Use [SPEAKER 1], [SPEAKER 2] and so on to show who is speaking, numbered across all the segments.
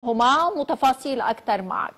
[SPEAKER 1] هما وتفاصيل أكثر معك.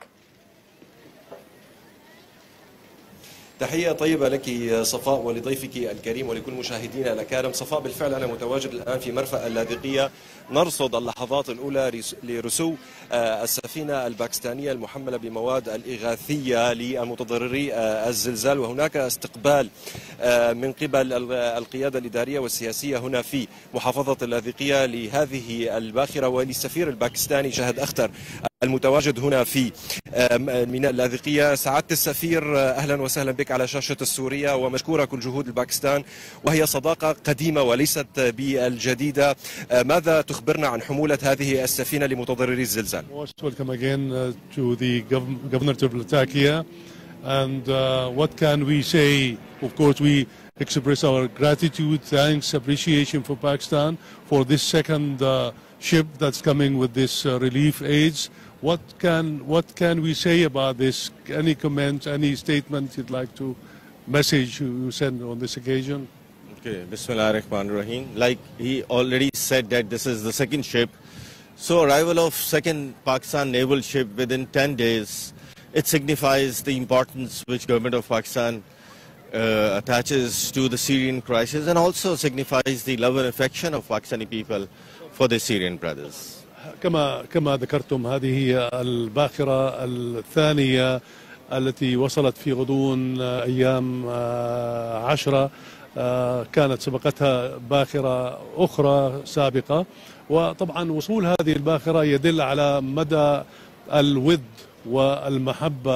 [SPEAKER 2] تحية طيبة لك صفاء ولضيفك الكريم ولكل مشاهدينا الأكارم. صفاء، بالفعل أنا متواجد الآن في مرفأ اللاذقية، نرصد اللحظات الأولى لرسو السفينة الباكستانية المحملة بمواد الإغاثية للمتضرري الزلزال، وهناك استقبال من قبل القيادة الإدارية والسياسية هنا في محافظة اللاذقية لهذه الباخرة وللسفير الباكستاني شهد أختر المتواجد هنا في ميناء اللاذقية. سعادة السفير، أهلا وسهلا بك على شاشة السورية، ومشكورة كل جهود الباكستان، وهي صداقة قديمة وليست بالجديدة. ماذا تخبرنا عن حمولة هذه السفينة لمتضرري الزلزال؟
[SPEAKER 3] Welcome again to the Governorate of Latakia, and what can we say? Of course, we express our gratitude, thanks, appreciation for Pakistan for this second ship that's coming with this relief aids. What can we say about this? Any comments, any statement you'd like to message you send on this occasion?
[SPEAKER 4] Okay, Bismillah ar-Rahman ar-Rahim. Like he already said that this is the second ship. So arrival of second Pakistan naval ship within 10 days, it signifies the importance which government of Pakistan attaches to the Syrian crisis, and also signifies the love and affection of Pakistani people for their Syrian brothers.
[SPEAKER 3] كما ذكرتم، هذه هي الباخرة الثانية التي وصلت في غضون أيام 10. كانت سبقتها باخرة أخرى سابقة، وطبعا وصول هذه الباخرة يدل على مدى الود والمحبة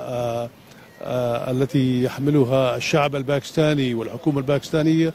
[SPEAKER 3] التي يحملها الشعب الباكستاني والحكومة الباكستانية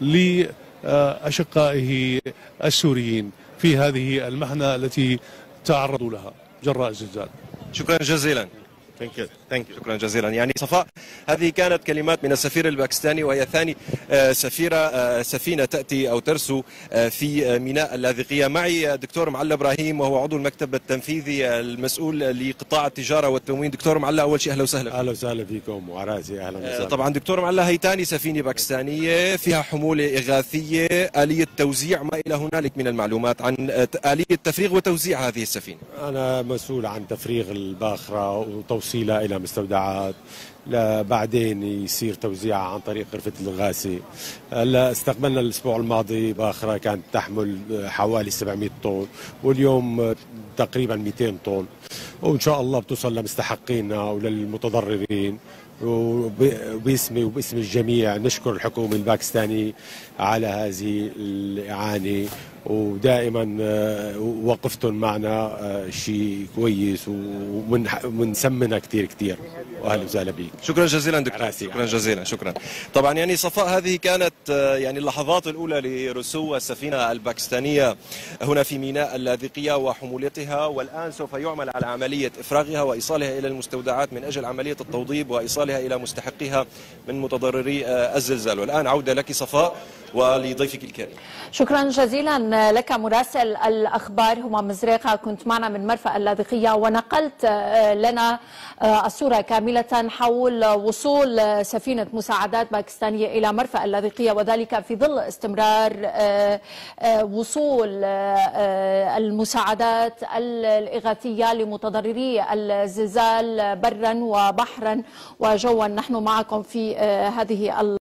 [SPEAKER 3] لأشقائه السوريين في هذه المحنة التي تعرضوا لها جراء الزلزال.
[SPEAKER 2] شكرا جزيلا. شكرا جزيلا. يعني صفاء، هذه كانت كلمات من السفير الباكستاني، وهي ثاني سفينة تأتي أو ترسو في ميناء اللاذقية. معي الدكتور معلى إبراهيم، وهو عضو المكتب التنفيذي المسؤول لقطاع التجارة والتموين. دكتور معلى، أول شيء أهلا وسهلا.
[SPEAKER 5] أهلا وسهلا فيكم وعراسي، أهلا وسهلا.
[SPEAKER 2] طبعا دكتور معلى، هي ثاني سفينة باكستانية فيها حمولة إغاثية، آلية توزيع ما إلى هنالك من المعلومات عن آلية تفريغ وتوزيع هذه السفينة؟
[SPEAKER 5] أنا مسؤول عن تفريغ الباخرة وتوصيلها إلى مستودعات، بعدين يصير توزيعها عن طريق غرفة الغاسي. هلا استقبلنا الأسبوع الماضي باخرة كانت تحمل حوالي 700 طن، واليوم تقريبا 200 طن، وإن شاء الله بتوصل لمستحقينا وللمتضررين. وباسمي وباسم الجميع نشكر الحكومة الباكستانية على هذه الإعانة، ودائما وقفتهم معنا شيء كويس، ومنسمنها كثير. واهلا وسهلا بك.
[SPEAKER 2] شكرا جزيلا دكتور. شكرا جزيلا. شكرا. طبعا يعني صفاء، هذه كانت يعني اللحظات الاولى لرسو السفينه الباكستانيه هنا في ميناء اللاذقيه وحمولتها، والان سوف يعمل على عمليه افراغها وايصالها الى المستودعات من اجل عمليه التوضيب وايصالها الى مستحقيها من متضرري الزلزال. والان عوده لك صفاء ولضيفك الكريم.
[SPEAKER 1] شكرا جزيلا لك مراسل الأخبار همام مزريقة، كنت معنا من مرفأ اللاذقية ونقلت لنا الصورة كاملة حول وصول سفينة مساعدات باكستانية إلى مرفأ اللاذقية، وذلك في ظل استمرار وصول المساعدات الإغاثية لمتضرري الزلزال برا وبحرا وجوا. نحن معكم في هذه